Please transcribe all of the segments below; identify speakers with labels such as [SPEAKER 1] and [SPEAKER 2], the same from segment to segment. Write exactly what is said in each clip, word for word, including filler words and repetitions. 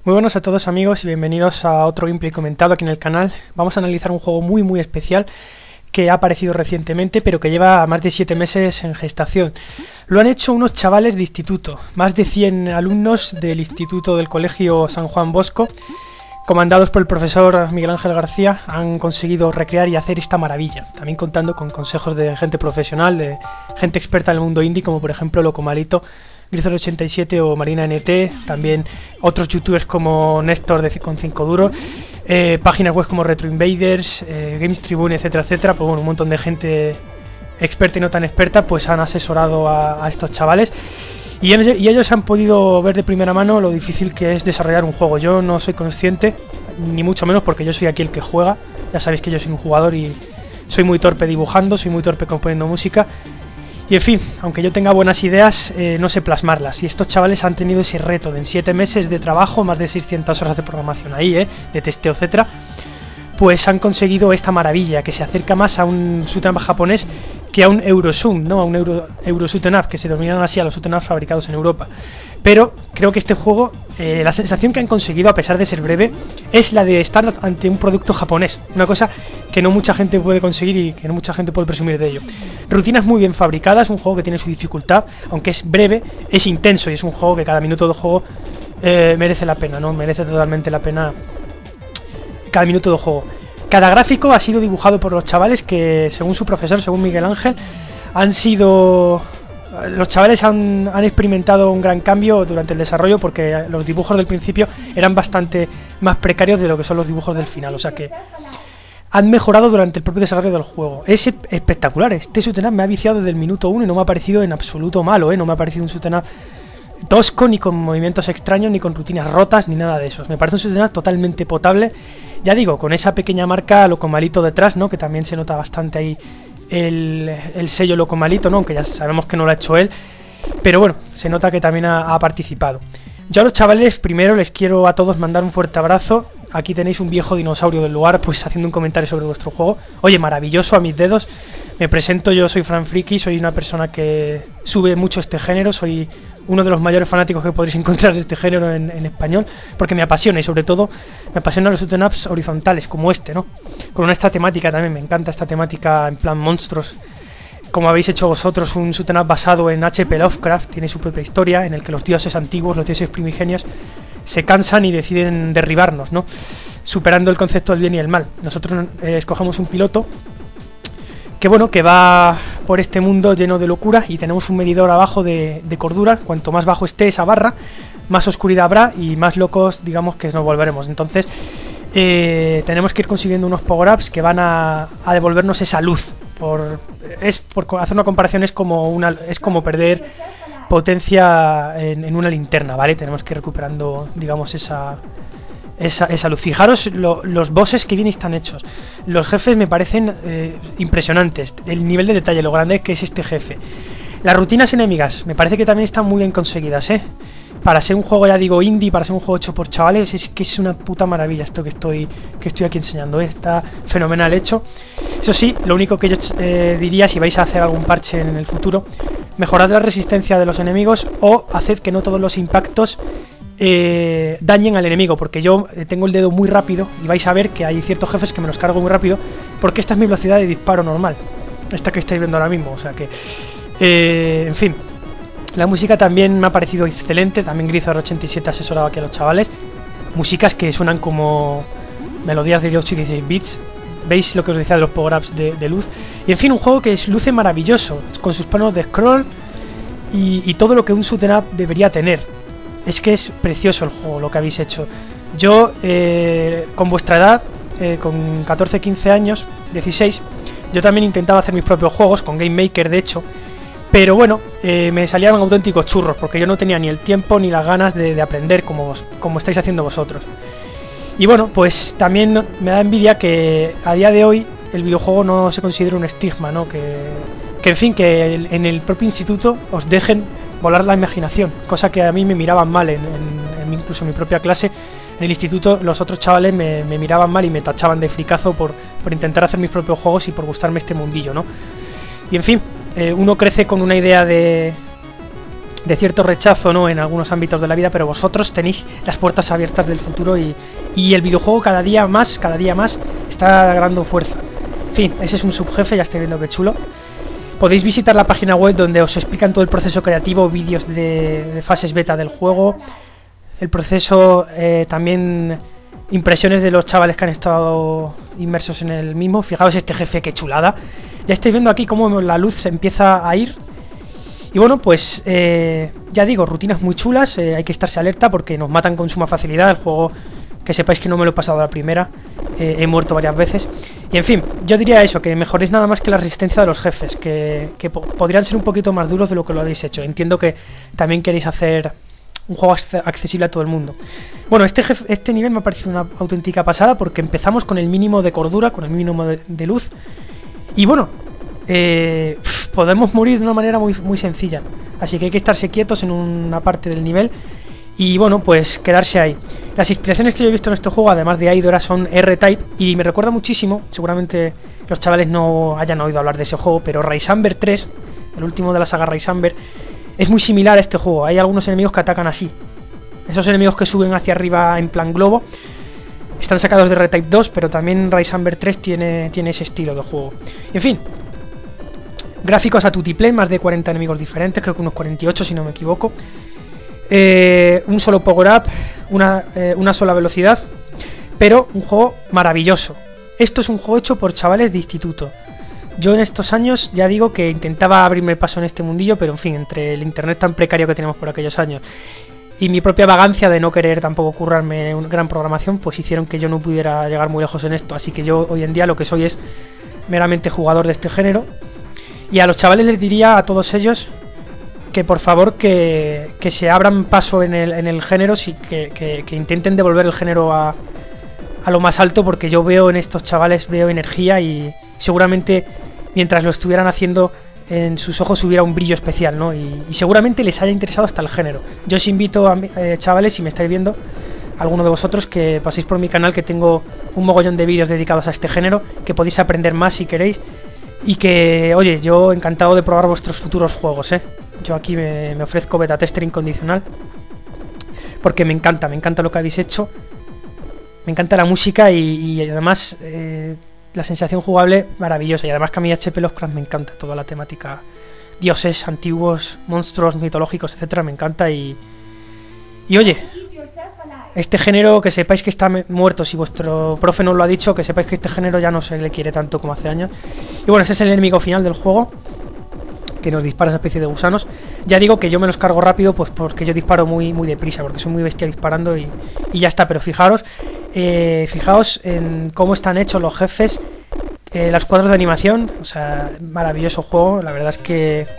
[SPEAKER 1] Muy buenos a todos amigos y bienvenidos a otro gameplay comentado aquí en el canal. Vamos a analizar un juego muy muy especial que ha aparecido recientemente pero que lleva más de siete meses en gestación. Lo han hecho unos chavales de instituto, más de cien alumnos del instituto del colegio San Juan Bosco, comandados por el profesor Miguel Ángel García, han conseguido recrear y hacer esta maravilla, también contando con consejos de gente profesional, de gente experta en el mundo indie, como por ejemplo Locomalito, Grisor ochenta y siete o Marina N T, también otros youtubers como Néstor de con cinco duros, eh, páginas web como Retro Invaders, eh, Games Tribune, etcétera, etcétera, pues bueno, un montón de gente experta y no tan experta, pues han asesorado a, a estos chavales. Y, y ellos han podido ver de primera mano lo difícil que es desarrollar un juego. Yo no soy consciente, ni mucho menos, porque yo soy aquí el que juega. Ya sabéis que yo soy un jugador y soy muy torpe dibujando, soy muy torpe componiendo música. Y en fin, aunque yo tenga buenas ideas, eh, no sé plasmarlas. Y estos chavales han tenido ese reto de en siete meses de trabajo, más de seiscientas horas de programación ahí, eh, de testeo, etcétera. Pues han conseguido esta maravilla, que se acerca más a un shoot'em up japonés que a un Euroshoot, ¿no? A un Euro, Euro shoot'em up, que se denominan así a los shoot'em up fabricados en Europa. Pero creo que este juego, eh, la sensación que han conseguido, a pesar de ser breve, es la de estar ante un producto japonés. Una cosa que no mucha gente puede conseguir y que no mucha gente puede presumir de ello. Rutinas muy bien fabricadas, un juego que tiene su dificultad, aunque es breve, es intenso y es un juego que cada minuto de juego eh, merece la pena, ¿no? Merece totalmente la pena cada minuto de juego. Cada gráfico ha sido dibujado por los chavales que, según su profesor, según Miguel Ángel, han sido... Los chavales han, han experimentado un gran cambio durante el desarrollo, porque los dibujos del principio eran bastante más precarios de lo que son los dibujos del final, o sea que han mejorado durante el propio desarrollo del juego. Es espectacular, este shoot'em up me ha viciado desde el minuto uno y no me ha parecido en absoluto malo, ¿eh? No me ha parecido un shoot'em up tosco, ni con movimientos extraños, ni con rutinas rotas, ni nada de eso. Me parece un shoot'em up totalmente potable, ya digo, con esa pequeña marca Locomalito detrás, ¿no? Que también se nota bastante ahí el, el sello Locomalito, ¿no? Aunque ya sabemos que no lo ha hecho él, pero bueno, se nota que también ha, ha participado. Yo a los chavales primero les quiero a todos mandar un fuerte abrazo. Aquí tenéis un viejo dinosaurio del lugar pues haciendo un comentario sobre vuestro juego. Oye, maravilloso, a mis dedos. Me presento, yo soy Fran Friki, soy una persona que sube mucho este género, soy uno de los mayores fanáticos que podréis encontrar de este género en, en español, porque me apasiona y sobre todo me apasionan los shoot'em ups horizontales como este, ¿no? Con esta temática también, me encanta esta temática en plan monstruos, como habéis hecho vosotros, un shoot'em up basado en H P Lovecraft, tiene su propia historia, en el que los dioses antiguos, los dioses primigenios, se cansan y deciden derribarnos, ¿no? Superando el concepto del bien y el mal. Nosotros eh, escogemos un piloto que bueno, que va por este mundo lleno de locura y tenemos un medidor abajo de, de cordura. Cuanto más bajo esté esa barra, más oscuridad habrá y más locos, digamos, que nos volveremos. Entonces eh, tenemos que ir consiguiendo unos power-ups que van a, a devolvernos esa luz. Por, es, por hacer una comparación, es como, una, es como perder potencia en, en una linterna, ¿vale? Tenemos que ir recuperando, digamos, esa... Esa, esa luz. Fijaros lo, los bosses que bien están hechos. Los jefes me parecen eh, impresionantes. El nivel de detalle, lo grande que es este jefe. Las rutinas enemigas me parece que también están muy bien conseguidas, ¿eh? Para ser un juego, ya digo, indie, para ser un juego hecho por chavales, es que es una puta maravilla esto que estoy que estoy aquí enseñando, ¿eh? Está fenomenal hecho. Eso sí, lo único que yo eh, diría, si vais a hacer algún parche en el futuro, mejorad la resistencia de los enemigos o haced que no todos los impactos Eh, dañen al enemigo, porque yo eh, tengo el dedo muy rápido y vais a ver que hay ciertos jefes que me los cargo muy rápido, porque esta es mi velocidad de disparo normal, esta que estáis viendo ahora mismo, o sea que eh, en fin, la música también me ha parecido excelente, también Grisor ochenta y siete ha asesorado aquí a los chavales, músicas que suenan como melodías de ocho y dieciséis bits, veis lo que os decía de los power-ups de, de luz, y en fin, un juego que es, luce maravilloso, con sus paneles de scroll y, y todo lo que un shoot'em up debería tener. Es que es precioso el juego, lo que habéis hecho. Yo, eh, con vuestra edad, eh, con catorce, quince años, dieciséis, yo también intentaba hacer mis propios juegos, con Game Maker de hecho, pero bueno, eh, me salían auténticos churros, porque yo no tenía ni el tiempo ni las ganas de, de aprender como, como estáis haciendo vosotros. Y bueno, pues también me da envidia que a día de hoy el videojuego no se considere un estigma, ¿no? Que, que en fin, que el, en el propio instituto os dejen volar la imaginación, cosa que a mí me miraban mal en, en, en incluso en mi propia clase en el instituto. Los otros chavales me, me miraban mal y me tachaban de fricazo por, por intentar hacer mis propios juegos y por gustarme este mundillo, ¿no? Y en fin, eh, uno crece con una idea de, de cierto rechazo, ¿no?, en algunos ámbitos de la vida, pero vosotros tenéis las puertas abiertas del futuro y, y el videojuego cada día más, cada día más está ganando fuerza. En fin, ese es un subjefe, ya estoy viendo qué chulo. Podéis visitar la página web donde os explican todo el proceso creativo, vídeos de, de fases beta del juego, el proceso, eh, también impresiones de los chavales que han estado inmersos en el mismo. Fijaos este jefe, qué chulada. Ya estáis viendo aquí cómo la luz se empieza a ir. Y bueno, pues eh, ya digo, rutinas muy chulas, eh, hay que estarse alerta porque nos matan con suma facilidad. El juego, que sepáis que no me lo he pasado a la primera, eh, he muerto varias veces. Y en fin, yo diría eso, que mejoréis nada más que la resistencia de los jefes, que, que po podrían ser un poquito más duros de lo que lo habéis hecho. Entiendo que también queréis hacer un juego accesible a todo el mundo. Bueno, este, jefe, este nivel me ha parecido una auténtica pasada porque empezamos con el mínimo de cordura, con el mínimo de, de luz. Y bueno, eh, podemos morir de una manera muy, muy sencilla. Así que hay que estarse quietos en una parte del nivel y bueno, pues quedarse ahí. Las inspiraciones que yo he visto en este juego, además de Aidora, son R-Type y me recuerda muchísimo, seguramente los chavales no hayan oído hablar de ese juego, pero Raisamber tres, el último de la saga Raisamber, es muy similar a este juego. Hay algunos enemigos que atacan así. Esos enemigos que suben hacia arriba en plan globo están sacados de R-Type dos, pero también Raisamber tres tiene, tiene ese estilo de juego. En fin, gráficos a tutiplén, más de cuarenta enemigos diferentes, creo que unos cuarenta y ocho si no me equivoco. Eh, un solo power up, una, eh, una sola velocidad, pero un juego maravilloso. Esto es un juego hecho por chavales de instituto. Yo en estos años ya digo que intentaba abrirme el paso en este mundillo, pero en fin, entre el internet tan precario que tenemos por aquellos años y mi propia vagancia de no querer tampoco currarme una gran programación, pues hicieron que yo no pudiera llegar muy lejos en esto. Así que yo hoy en día lo que soy es meramente jugador de este género. Y a los chavales les diría, a todos ellos, que por favor que, que se abran paso en el, en el género, sí, que, que, que intenten devolver el género a, a lo más alto, porque yo veo en estos chavales, veo energía y seguramente mientras lo estuvieran haciendo en sus ojos hubiera un brillo especial, ¿no? Y, y seguramente les haya interesado hasta el género. Yo os invito, a eh, chavales, si me estáis viendo, alguno de vosotros, que paséis por mi canal, que tengo un mogollón de vídeos dedicados a este género, que podéis aprender más si queréis. Y que, oye, yo encantado de probar vuestros futuros juegos, ¿eh? Yo aquí me, me ofrezco beta tester incondicional, porque me encanta, me encanta lo que habéis hecho. Me encanta la música y, y además eh, la sensación jugable maravillosa. Y además que a mí H P Lovecraft me encanta toda la temática, dioses antiguos, monstruos mitológicos, etcétera, me encanta. Y, y oye, este género, que sepáis que está muerto, si vuestro profe no lo ha dicho, que sepáis que este género ya no se le quiere tanto como hace años. Y bueno, ese es el enemigo final del juego, que nos dispara esa especie de gusanos. Ya digo que yo me los cargo rápido, pues porque yo disparo muy muy deprisa, porque soy muy bestia disparando y, y ya está. Pero fijaros, eh, fijaos en cómo están hechos los jefes, eh, los cuadros de animación, o sea, maravilloso juego. La verdad es que,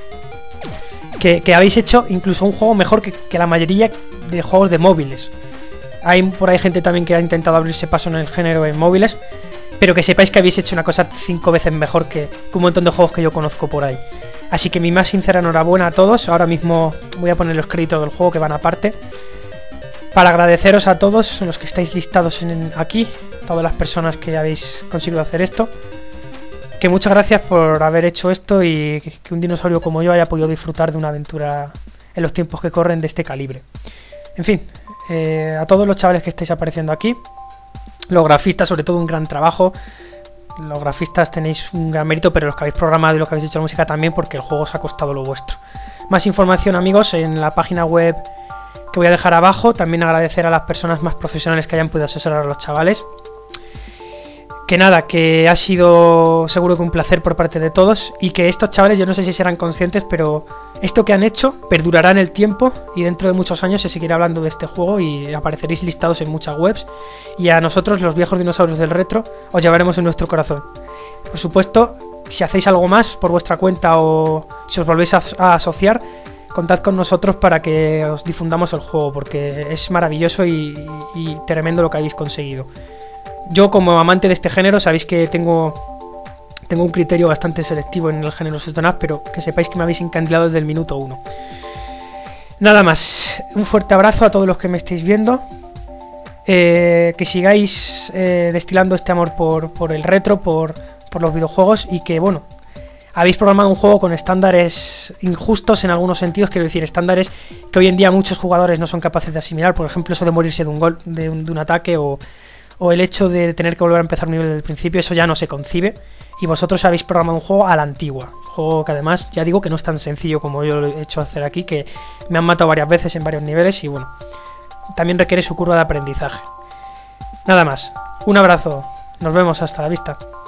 [SPEAKER 1] que, que habéis hecho incluso un juego mejor que, que la mayoría de juegos de móviles. Hay por ahí gente también que ha intentado abrirse paso en el género en móviles, pero que sepáis que habéis hecho una cosa cinco veces mejor que, que un montón de juegos que yo conozco por ahí. Así que mi más sincera enhorabuena a todos. Ahora mismo voy a poner los créditos del juego que van aparte, para agradeceros a todos los que estáis listados en, aquí, todas las personas que habéis conseguido hacer esto. Que muchas gracias por haber hecho esto y que un dinosaurio como yo haya podido disfrutar de una aventura en los tiempos que corren de este calibre. En fin, eh, a todos los chavales que estáis apareciendo aquí, los grafistas, sobre todo un gran trabajo. Los grafistas tenéis un gran mérito, pero los que habéis programado y los que habéis hecho la música también, porque el juego os ha costado lo vuestro. Más información, amigos, en la página web que voy a dejar abajo. También agradecer a las personas más profesionales que hayan podido asesorar a los chavales. Que nada, que ha sido seguro que un placer por parte de todos, y que estos chavales, yo no sé si serán conscientes, pero esto que han hecho perdurará en el tiempo y dentro de muchos años se seguirá hablando de este juego y apareceréis listados en muchas webs, y a nosotros, los viejos dinosaurios del retro, os llevaremos en nuestro corazón. Por supuesto, si hacéis algo más por vuestra cuenta o si os volvéis a, a asociar, contad con nosotros para que os difundamos el juego, porque es maravilloso y, y, y tremendo lo que habéis conseguido. Yo, como amante de este género, sabéis que tengo tengo un criterio bastante selectivo en el género Sotonaz, pero que sepáis que me habéis encandilado desde el minuto uno. Nada más, un fuerte abrazo a todos los que me estáis viendo, eh, que sigáis eh, destilando este amor por, por el retro, por, por los videojuegos, y que, bueno, habéis programado un juego con estándares injustos en algunos sentidos, quiero decir, estándares que hoy en día muchos jugadores no son capaces de asimilar, por ejemplo, eso de morirse de un gol, de un, de un ataque, o, o el hecho de tener que volver a empezar un nivel desde el principio, eso ya no se concibe, y vosotros habéis programado un juego a la antigua, un juego que además, ya digo que no es tan sencillo como yo lo he hecho hacer aquí, que me han matado varias veces en varios niveles, y bueno, también requiere su curva de aprendizaje. Nada más, un abrazo, nos vemos, hasta la vista.